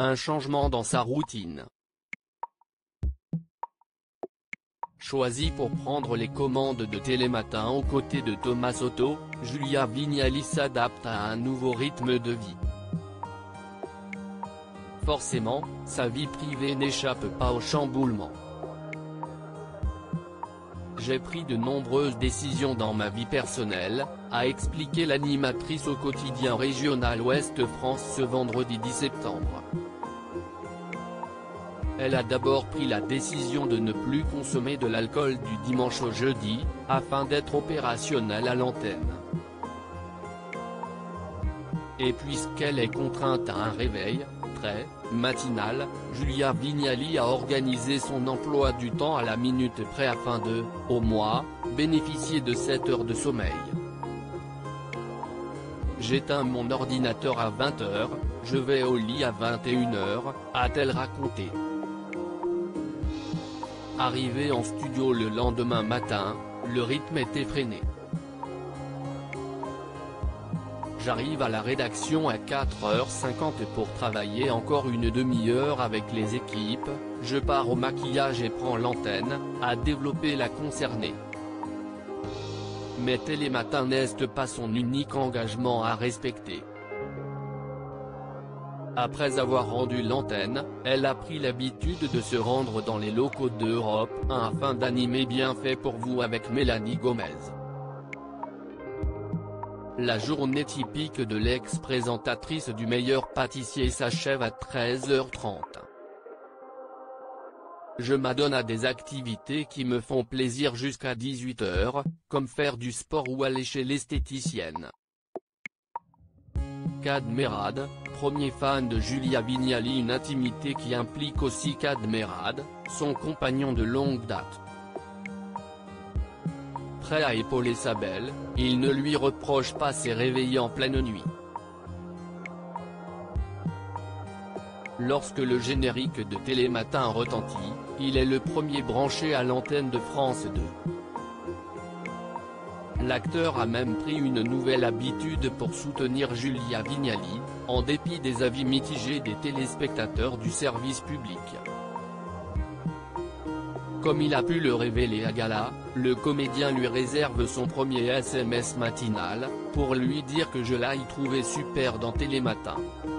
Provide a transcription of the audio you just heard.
un changement dans sa routine. Choisie pour prendre les commandes de Télématin aux côtés de Thomas Soto, Julia Vignali s'adapte à un nouveau rythme de vie. Forcément, sa vie privée n'échappe pas au chamboulement. J'ai pris de nombreuses décisions dans ma vie personnelle, a expliqué l'animatrice au quotidien régional Ouest France ce vendredi 10 septembre. Elle a d'abord pris la décision de ne plus consommer de l'alcool du dimanche au jeudi, afin d'être opérationnelle à l'antenne. Et puisqu'elle est contrainte à un réveil très matinal, Julia Vignali a organisé son emploi du temps à la minute près afin de, au moins, bénéficier de 7 heures de sommeil. J'éteins mon ordinateur à 20 h, je vais au lit à 21 h, a-t-elle raconté. Arrivée en studio le lendemain matin, le rythme est effréné. J'arrive à la rédaction à 4h50 pour travailler encore une demi-heure avec les équipes, je pars au maquillage et prends l'antenne, a développé la concernée. Mais Télématin n'est pas son unique engagement à respecter. Après avoir rendu l'antenne, elle a pris l'habitude de se rendre dans les locaux d'Europe 1 afin d'animer Bienfait pour vous avec Mélanie Gomez. La journée typique de l'ex-présentatrice du meilleur pâtissier s'achève à 13h30. Je m'adonne à des activités qui me font plaisir jusqu'à 18 h, comme faire du sport ou aller chez l'esthéticienne. Kad Merad, premier fan de Julia Vignali, une intimité qui implique aussi Kad Merad, son compagnon de longue date. Prêt à épauler sa belle, il ne lui reproche pas ses réveils en pleine nuit. Lorsque le générique de Télématin retentit, il est le premier branché à l'antenne de France 2. L'acteur a même pris une nouvelle habitude pour soutenir Julia Vignali, en dépit des avis mitigés des téléspectateurs du service public. Comme il a pu le révéler à Gala, le comédien lui réserve son premier SMS matinal, pour lui dire que je l'ai trouvé super dans Télématin.